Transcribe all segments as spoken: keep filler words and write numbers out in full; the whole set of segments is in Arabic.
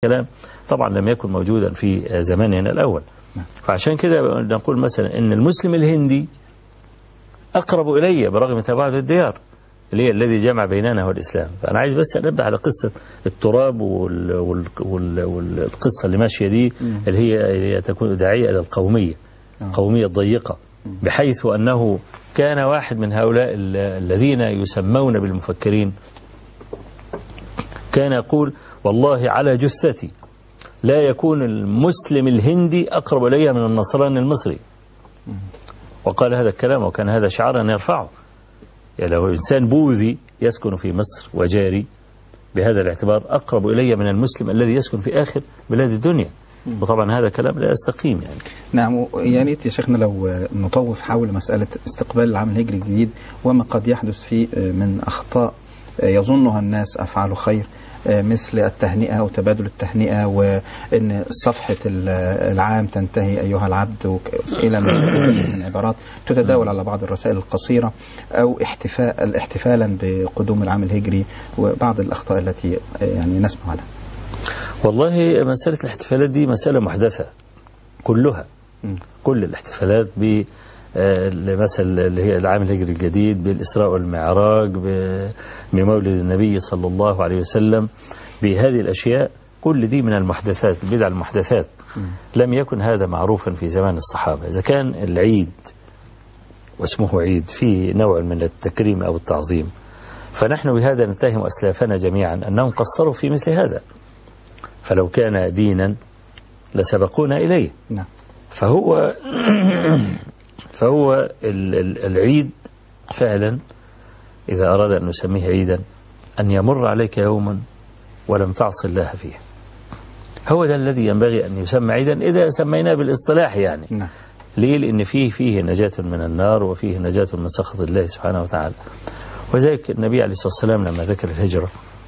كلام طبعا لم يكن موجودا في زماننا الأول. فعشان كده نقول مثلا إن المسلم الهندي أقرب إلي برغم تباعد الديار، اللي هي الذي جمع بيننا هو الإسلام. فأنا عايز بس أنبه على قصة التراب وال وال وال والقصة اللي ماشية دي اللي هي, اللي هي تكون داعية إلى القومية، القومية الضيقة، بحيث أنه كان واحد من هؤلاء الذين يسمون بالمفكرين كان يقول والله على جثتي لا يكون المسلم الهندي أقرب إلي من النصراني المصري. وقال هذا الكلام وكان هذا شعارا يرفعه. يعني لو إنسان بوذي يسكن في مصر وجاري بهذا الاعتبار أقرب إلي من المسلم الذي يسكن في آخر بلاد الدنيا. وطبعا هذا كلام لا يستقيم يعني. نعم. يعني يا شيخنا لو نطوف حول مسألة استقبال العام الهجري الجديد وما قد يحدث فيه من أخطاء يظنها الناس أفعال خير، مثل التهنئة وتبادل التهنئة وأن صفحة العام تنتهي أيها العبد إلى من عبارات تتداول على بعض الرسائل القصيرة، أو احتفاء احتفالا بقدوم العام الهجري وبعض الأخطاء التي يعني نسمع عنها. والله مسألة الاحتفالات دي مسألة محدثة كلها. م. كل الاحتفالات ب مثلا اللي هي العام الهجري الجديد، بالإسراء والمعراج، بمولد النبي صلى الله عليه وسلم، بهذه الأشياء كل دي من المحدثات، البدع المحدثات. م. لم يكن هذا معروفا في زمان الصحابة. إذا كان العيد واسمه عيد فيه نوع من التكريم أو التعظيم، فنحن بهذا نتهم أسلافنا جميعا أنهم قصروا في مثل هذا. فلو كان دينا لسبقونا إليه. نعم. فهو فهو العيد فعلا إذا أراد أن نسميه عيدا أن يمر عليك يوما ولم تعص الله فيه. هو ده الذي ينبغي أن يسمى عيدا إذا سميناه بالاصطلاح يعني. نعم. ليه؟ لأن فيه فيه نجاة من النار وفيه نجاة من سخط الله سبحانه وتعالى. وذلك النبي عليه الصلاة والسلام لما ذكر الهجرة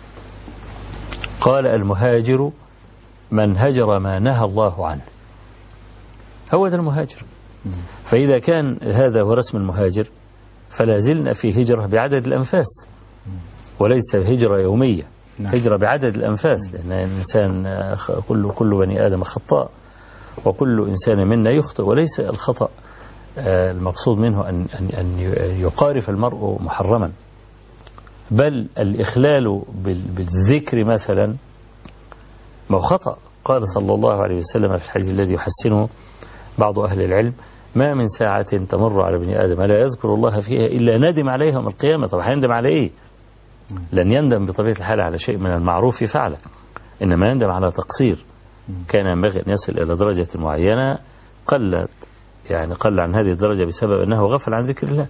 قال المهاجر من هجر ما نهى الله عنه. هو ده المهاجر. فإذا كان هذا هو رسم المهاجر فلا زلنا في هجرة بعدد الأنفاس وليس هجرة يومية. هجرة بعدد الأنفاس، لأن الإنسان كل كل بني آدم خطاء وكل إنسان منا يخطئ، وليس الخطأ المقصود منه أن أن يقارف المرء محرما، بل الإخلال بالذكر مثلا ما هو خطأ. قال صلى الله عليه وسلم في الحديث الذي يحسنه بعض أهل العلم ما من ساعة تمر على ابن آدم لا يذكر الله فيها إلا ندم عليها يوم القيامة. طب هيندم على إيه؟ لن يندم بطبيعة الحال على شيء من المعروف فعله، إنما يندم على تقصير كان ينبغي أن يصل إلى درجة معينة قلت يعني قل عن هذه الدرجة بسبب أنه غفل عن ذكر الله.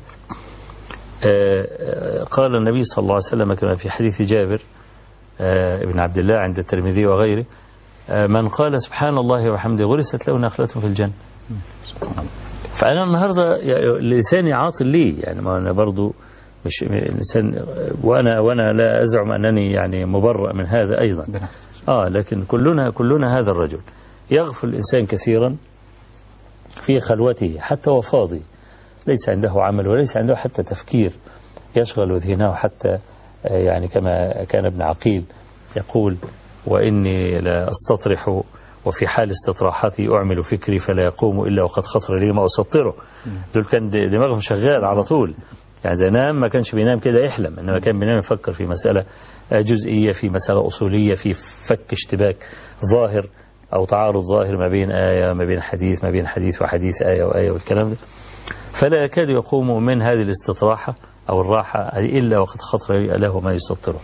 قال النبي صلى الله عليه وسلم كما في حديث جابر ابن عبد الله عند الترمذي وغيره من قال سبحان الله وحمده غرست له نخلة في الجنة. فأنا النهاردة لساني عاطل ليه يعني، ما أنا برضو مش لسان، وأنا وأنا لا أزعم أنني يعني مبرأ من هذا أيضا. آه لكن كلنا كلنا هذا الرجل يغفل الإنسان كثيرا في خلوته حتى وفاضي، ليس عنده عمل وليس عنده حتى تفكير يشغل ذهنه حتى يعني كما كان ابن عقيل يقول وإني لا أستطرح وفي حال استطراحاتي أعمل فكري فلا يقوم إلا وقد خطر لي ما أسطره. دول كان دماغهم شغال على طول يعني، زي نام ما كانش بينام كده يحلم، إنما كان بينام يفكر في مسألة جزئية، في مسألة أصولية، في فك اشتباك ظاهر أو تعارض ظاهر ما بين آية ما بين حديث ما بين حديث وحديث آية وآية والكلام ده، فلا يكاد يقوم من هذه الاستطراحة أو الراحة إلا وقد خطر له ما يسطره.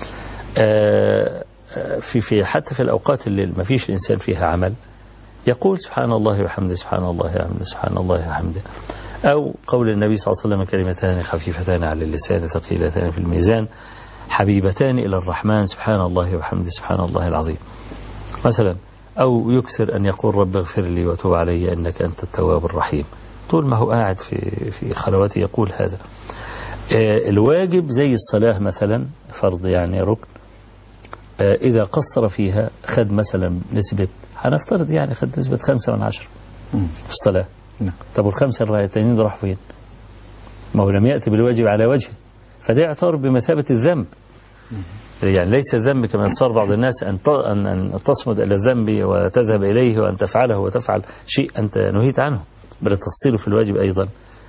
في في حتى في الأوقات اللي ما فيش الإنسان فيها عمل يقول سبحان الله وحمده سبحان الله وحمده سبحان الله وحمده، أو قول النبي صلى الله عليه وسلم كلمتان خفيفتان على اللسان ثقيلتان في الميزان حبيبتان إلى الرحمن سبحان الله وحمده سبحان الله العظيم مثلا، أو يكثر أن يقول رب اغفر لي وتوب علي إنك أنت التواب الرحيم. طول ما هو قاعد في في خلواته يقول هذا. الواجب زي الصلاة مثلا فرض يعني ركن، إذا قصر فيها خد مثلا نسبة، هنفترض يعني خد نسبة خمسة من عشرة في الصلاة. طب والخمسة التانيين راحوا فين؟ ما هو لم يأتي بالواجب على وجهه، فده يعتبر بمثابة الذنب، يعني ليس الذنب كما يتصور بعض الناس أن أن تصمد إلى الذنب وتذهب إليه وأن تفعله وتفعل شيء أنت نهيت عنه، بل التقصير في الواجب أيضا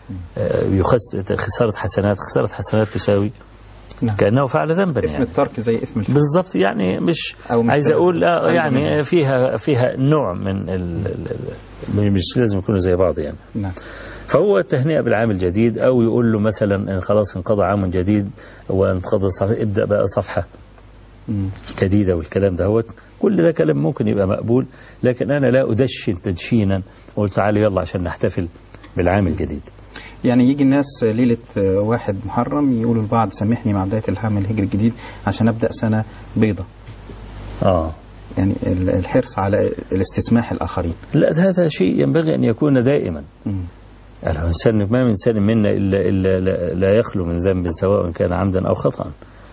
يخس خسارة حسنات، خسارة حسنات تساوي نعم. كأنه فعل ذنبا. اسم يعني الترك زي اسم الفعل بالضبط، يعني مش عايز أقول لا يعني فيها فيها نوع من ال مش لازم يكونوا زي بعض يعني نعم. فهو التهنئة بالعام الجديد، أو يقول له مثلا إن خلاص انقضى عام جديد وانقضى صفحة ابدأ بقى صفحة مم. جديدة والكلام ده، هو كل ده كلام ممكن يبقى مقبول، لكن أنا لا أدشن تدشينا وقلت تعالى يلا عشان نحتفل بالعام الجديد. يعني يجي الناس ليلة واحد محرم يقولوا البعض سامحني مع بداية العام الهجري الجديد عشان أبدأ سنة بيضة. آه يعني الحرص على الاستسماح الآخرين. لا هذا شيء ينبغي أن يكون دائما. مم. الإنسان ما من إنسان منا إلا, إلا لا يخلو من ذنب سواء كان عمدا أو خطأ،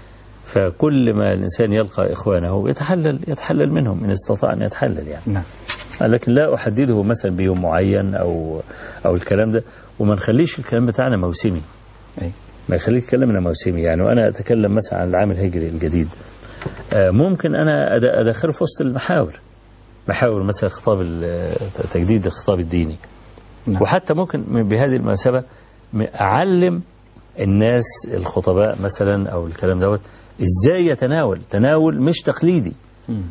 فكل ما الإنسان يلقى إخوانه يتحلل يتحلل منهم إن استطاع أن يتحلل يعني نعم. لكن لا أحدده مثلا بيوم معين أو أو الكلام ده، وما نخليش الكلام بتاعنا موسمي. أي. ما يخليك كلامنا موسمي، يعني وأنا أتكلم مثلا عن العام الهجري الجديد ممكن أنا أدخله في وسط المحاور، محاور مثلا خطاب تجديد الخطاب الديني. نعم. وحتى ممكن بهذه المناسبة أعلم الناس الخطباء مثلا أو الكلام دوت إزاي يتناول تناول مش تقليدي. م.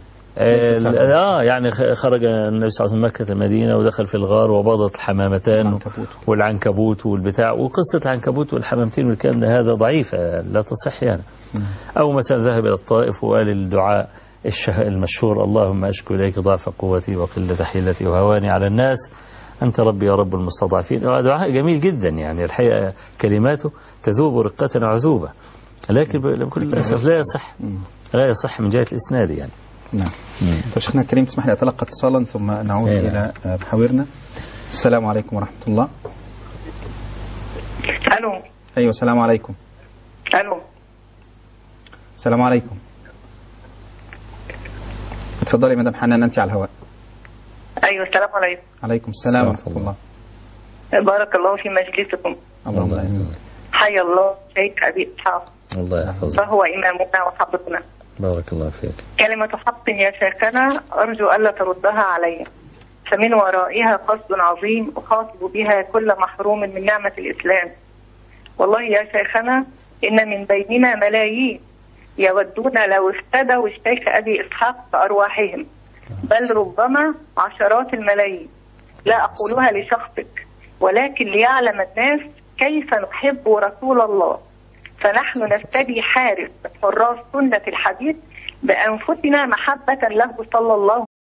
آه يعني خرج النبي صلى الله عليه وسلم مكة المدينة ودخل في الغار وباضت الحمامتان العنكبوت. والعنكبوت والبتاع، وقصة العنكبوت والحمامتين والكلام ده هذا ضعيفة لا تصح يعني. م. أو مثلا ذهب إلى الطائف وقال الدعاء المشهور اللهم أشكو إليك ضعف قوتي وقلة حيلتي وهواني على الناس أنت ربي يا رب المستضعفين. دعاء جميل جدا يعني الحقيقة كلماته تذوب رقة عذوبة، لكن بكل أسف لا يصح لا يصح من جهة الإسناد يعني. نعم. طيب شيخنا الكريم تسمح لي أتلقى اتصالا ثم نعود أيه. إلى محاورنا. السلام عليكم ورحمة الله. ألو. أيوة السلام عليكم. ألو. السلام عليكم. اتفضلي مدام حنان أنت على الهواء. أيوة السلام عليكم. عليكم السلام ورحمة الله. بارك الله في مجلسكم. اللهم آمين. حيا الله شيخ أبي إسحاق. الله يحفظك. فهو إمامنا وحبيبنا. بارك الله فيك. كلمة حق يا شيخنا أرجو ألا تردها علي، فمن ورائها قصد عظيم أخاطب بها كل محروم من نعمة الإسلام. والله يا شيخنا إن من بيننا ملايين يودون لو افتدوا الشيخ أبي إسحاق بأرواحهم، بل ربما عشرات الملايين. لا أقولها لشخصك ولكن ليعلم الناس كيف نحب رسول الله، فنحن نفتدي حارس حراس سنة الحديث بأنفسنا محبة له صلى الله